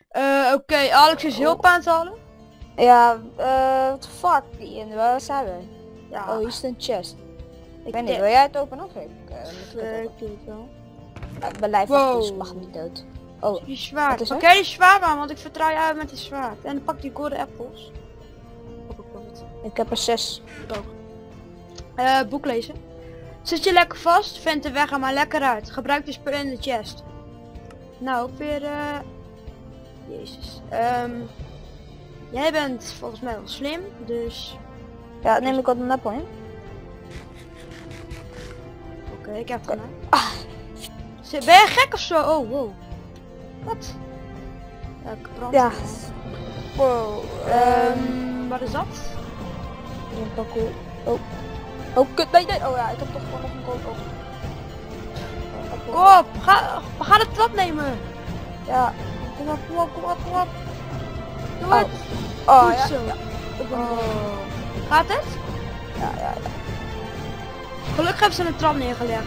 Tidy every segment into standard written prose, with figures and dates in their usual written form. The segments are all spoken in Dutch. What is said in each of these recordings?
Oké, Alex is hulp aan het halen. Ja, what the fuck, Ian, waar zijn we? Ja, Oh, hier is een chest. Ik weet niet, denk- wil jij het openen of ik? ik doe het wel. Ik ben lijf Wow. dus ik mag niet dood. Oh, Die zwaard. Wat is er? Oké, die zwaard aan, want ik vertrouw jou met die zwaard. En dan pak die golden apples. ik heb er 6. Boek lezen. Zit je lekker vast? Vind de weg er maar lekker uit. Gebruik de spullen in de chest. Nou, ook weer Jezus. Jij bent volgens mij wel slim, dus... Ja, neem ik wat een appel in. Oké, ik heb het gedaan. Ben je gek of zo? Oh, wow. Wat? Ja, ik brand. Ja. Wow. Wat is dat? Een pakkel. Oh. Oh, kut, nee, nee. Oh ja, ik heb toch gewoon nog een kool. Kom op, we gaan de trap nemen. Ja. Kom op, kom op, kom op, kom op. Doe Oh. het. Oh Goed ja. zo. Ja. Oh. Gaat het? Ja, ja, ja. Gelukkig hebben ze een trap neergelegd.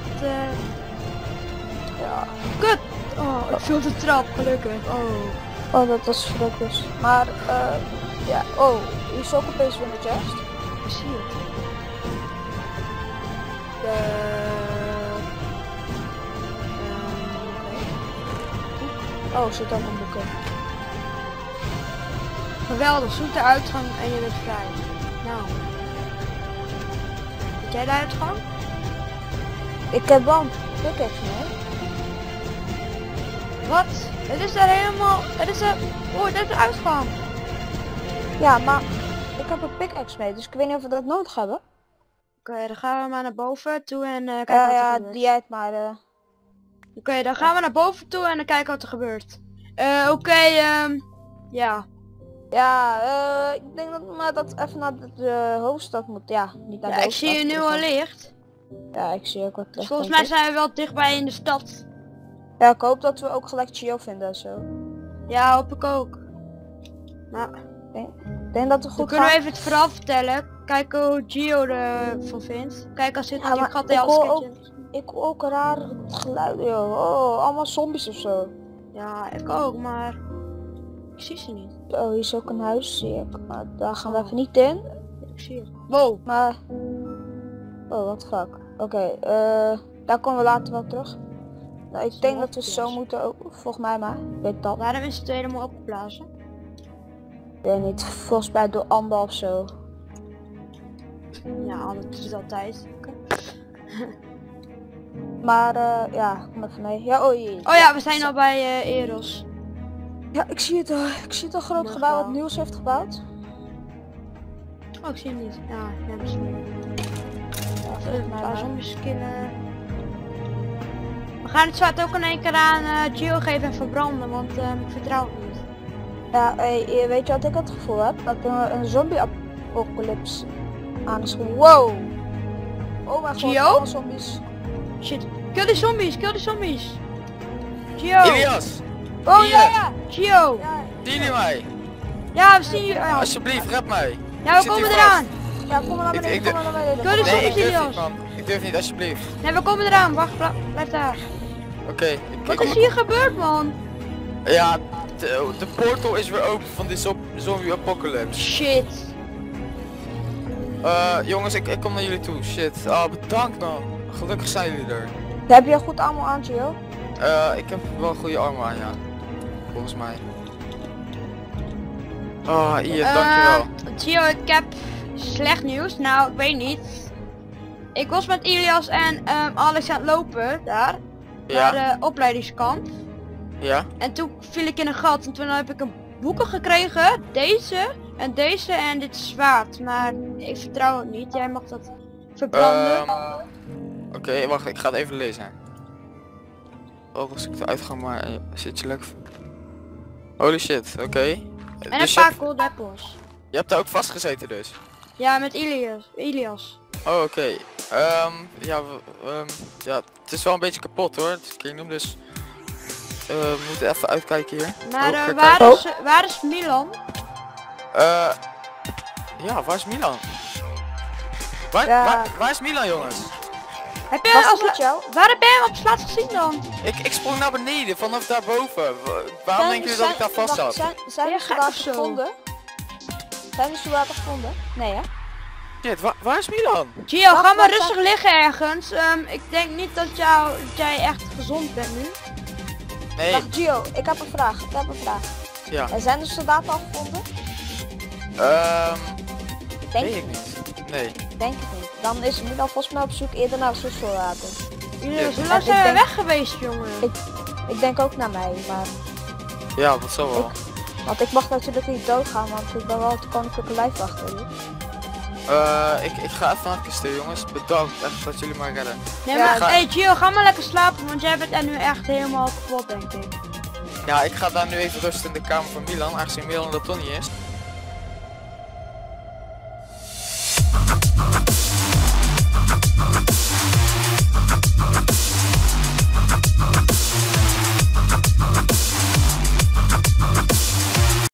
Ja. Kut! Oh, ik viel de trap, gelukkig. Oh. Oh, dat was verschrikkelijk. Maar, ja. Oh, hier is ook opeens weer een chest. Ik zie het. Oh, er zit ook een boek in. Geweldig, zoek de uitgang en je bent vrij. Nou. Weet jij de uitgang? Ik heb wel een pickaxe mee. Wat? Het is daar helemaal... Het is er... Oh, dit is de uitgang. Ja, maar ik heb een pickaxe mee, dus ik weet niet of we dat nodig hebben. Oké, dan gaan we maar naar boven toe en kijken Ja, wat er ja, gebeurt. die uit maar. Oké, dan gaan we naar boven toe en dan kijken wat er gebeurt. Oké, ja. Ja, ik denk dat maar dat even naar de hoofdstad moet. Ja, niet naar Ja, de ik hoofdstad. zie je nu al licht. Ja, ik zie ook wat Dus licht. volgens denk mij zijn we wel dichtbij in de stad. Ja, ik hoop dat we ook gelijk Gio vinden en zo. Ja, hoop ik ook. Nou, Ik denk dat we dan goed kunnen we gaan. even het verhaal vertellen. Kijken hoe Gio ervan vindt. Kijk, als dit Ja, die maar gat ik in hoor alles Ik hoor ook raar geluiden, joh. Oh, allemaal zombies of zo. Ja, ik ook, maar ik zie ze niet. Oh, hier is ook een huis, zie ik. Maar daar gaan we even niet in. Ik zie het. Wow. Maar... Oh, what the fuck. Oké, daar komen we later wel terug. Nou, ik denk dat we zo moeten ook, volgens mij maar. Ik weet dat. Waarom is het helemaal opgeblazen? Ik weet niet, volgens mij door Amber of zo. Ja, dat is het altijd. Maar ja, kom even mee. Ja, oh jee. Oh ja, we zijn al bij Eros. Ja, ik zie het al. Ik zie het al groot Mag gebouw wat wel. Niels heeft gebouwd. Oh, ik zie hem niet. Ja, misschien. Ja, Even volgens een mij paar maar. zombies killen. We gaan het zwaard ook in één keer aan Gio geven en verbranden, want ik vertrouw het niet. Ja, hey, weet je wat ik het gevoel heb? Dat er een zombie-apocalypse aan is gekomen. Wow! Oh mijn god, Gio? allemaal zombies. Shit. Kill die zombies, kill die zombies. Gio! Ilias, Oh Hier. ja, ja! Gio! Ja, zien jullie mij? Ja, we zien je. Ja, Alsjeblieft, red mij. ja, we zit komen hier eraan. ja, kom maar naar beneden, Ik- kom maar naar beneden. Doe de Nee, ik zombies, durf Ilias. niet, man. Ik durf niet, alsjeblieft. Nee, we komen eraan. Wacht, blijf daar. Oké, Wat is hier gebeurd, man? Ja, de portal is weer open van die zombie apocalypse. Shit. Jongens, ik kom naar jullie toe. Shit. Ah, bedankt man. Gelukkig zijn jullie er. Heb je goed allemaal aan, Gio? Ik heb wel goede armen aan, ja. Volgens mij. Ah, hier, dankjewel. Gio, ik heb slecht nieuws. Nou, ik weet niet. Ik was met Ilias en Alex aan het lopen daar. Naar Ja, de opleidingskamp. ja. En toen viel ik in een gat en toen heb ik een boeken gekregen. Deze en dit zwaard. Maar ik vertrouw het niet. Jij mag dat verbranden. Oké, wacht, ik ga het even lezen. Oh, als ik eruit ga, maar zit je lekker. Holy shit, oké. En een Dus paar gold apples. je hebt daar ook vastgezeten dus. Ja, met Ilias. Oh, oké. Ja, ja, het is wel een beetje kapot hoor, het Kingdom, dus we moeten even uitkijken hier. Maar Oh, ga waar is Milan? Ja, waar is Milan? Waar, Ja. waar is Milan, jongens? Heb je Was als het met jou? waar heb jij hem op laatst gezien dan? Ik sprong naar beneden, vanaf daarboven. Waarom denken jullie dat ik daar vast zat? Zijn Ben de je gek soldaten of zo? gevonden? Zijn de soldaten gevonden? Nee hè? Shit, waar is Milan? Gio, Wacht, ga maar wacht, rustig liggen ergens. Ik denk niet dat jij echt gezond bent nu. Nee, Wacht Gio, ik heb een vraag. ja. Zijn de soldaten al gevonden? Denk Weet ik ik niet. Nee. Denk ik niet. Dan is Milan volgens mij op zoek eerder naar de soldaten. Jullie zijn En lang ik zijn we denk- weg geweest, jongen. Ik denk ook naar mij, maar... Ja, dat zal wel. Want ik mag natuurlijk niet doodgaan, want ik ben wel het koninklijke lijfwachter. hier. Ik ga even naar de kisten, jongens. Bedankt echt dat jullie mij redden. Nee, Ja, maar hey Gio, ga maar lekker slapen, want jij bent er nu echt helemaal kapot, denk ik. Ja, ik ga daar nu even rusten in de kamer van Milan, aangezien Milan er toch niet is.